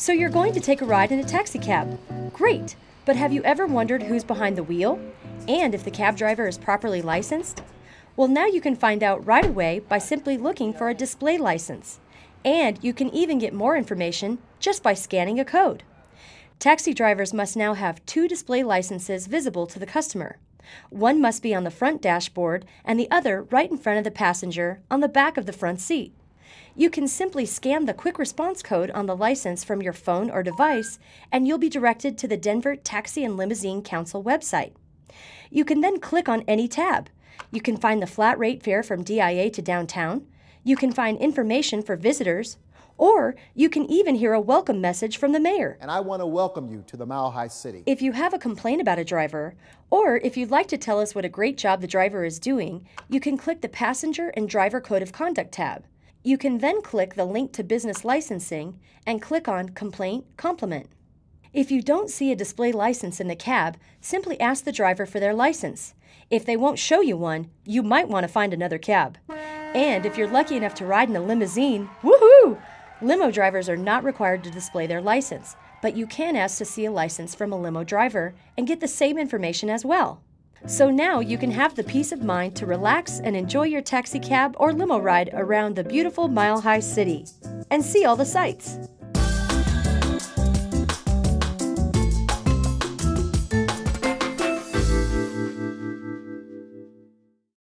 So you're going to take a ride in a taxi cab. Great! But have you ever wondered who's behind the wheel? And if the cab driver is properly licensed? Well, now you can find out right away by simply looking for a display license. And you can even get more information just by scanning a code. Taxi drivers must now have 2 display licenses visible to the customer. One must be on the front dashboard and the other right in front of the passenger on the back of the front seat. You can simply scan the quick response code on the license from your phone or device, and you'll be directed to the Denver Taxi and Limousine Council website. You can then click on any tab. You can find the flat rate fare from DIA to downtown. You can find information for visitors, or you can even hear a welcome message from the mayor. And I want to welcome you to the Mile High City. If you have a complaint about a driver, or if you'd like to tell us what a great job the driver is doing, you can click the Passenger and Driver Code of Conduct tab. You can then click the link to business licensing and click on Complaint Compliment. If you don't see a display license in the cab, simply ask the driver for their license. If they won't show you one, you might want to find another cab. And if you're lucky enough to ride in a limousine, woohoo! Limo drivers are not required to display their license, but you can ask to see a license from a limo driver and get the same information as well. So now you can have the peace of mind to relax and enjoy your taxi cab or limo ride around the beautiful Mile High City and see all the sights.